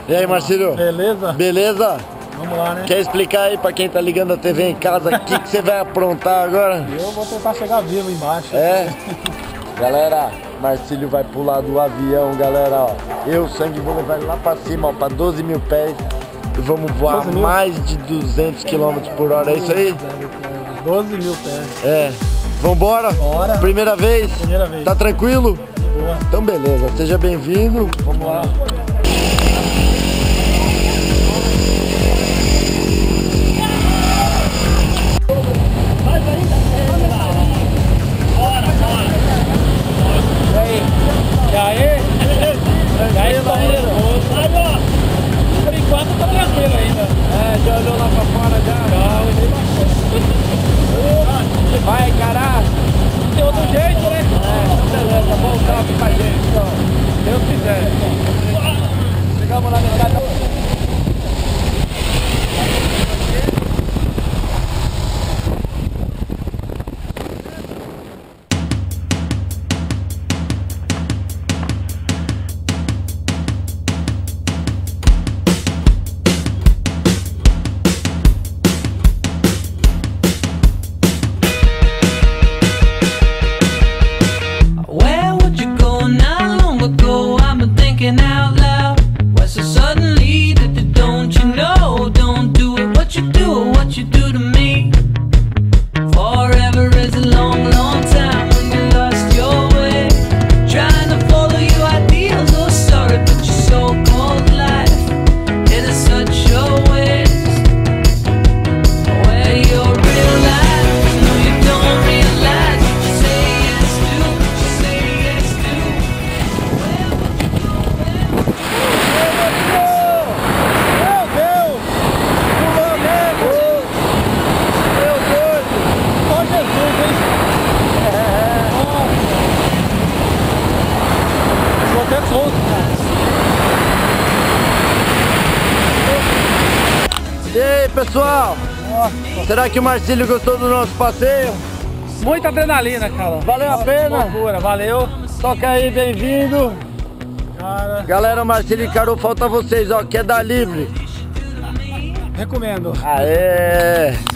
E aí, Marcílio? Beleza? Beleza? Vamos lá, né? Quer explicar aí pra quem tá ligando a TV em casa o que você vai aprontar agora? Eu vou tentar chegar vivo embaixo. É? Galera, Marcílio vai pular do avião, galera, ó. Eu, sangue, vou levar ele lá pra cima, ó, pra 12 mil pés. E vamos voar mais de 200 km por hora, é isso aí? 12 mil pés. É. Vambora? Bora. Primeira vez? Primeira vez. Tá tranquilo? Boa. Então beleza, seja bem-vindo. Vamos lá. E aí, parceiro? Por enquanto tá tranquilo ainda. É, já olhou lá pra fora já? Já, olhei bastante. Vai, caralho! Não tem outro jeito, né? Então beleza, bom salve pra gente, então. Deus quiser. Chegamos lá na cidade. Out loud, what's so suddenly that don't you know? Don't do it what you do or what you do to me. Forever is a long, long time when you lost your way, trying to follow your ideals. Oh, sorry, but your so-called life, it is such a waste. Where your real life, no, you don't realize what you say yes to, what you say yes to. E aí, pessoal? Será que o Marcílio gostou do nosso passeio? Muita adrenalina, cara. Valeu a pena? Loucura, valeu. Toca aí, bem-vindo. Cara, Galera, o Marcílio e Carol, falta vocês, ó. Quer dar livre? recomendo. Aê!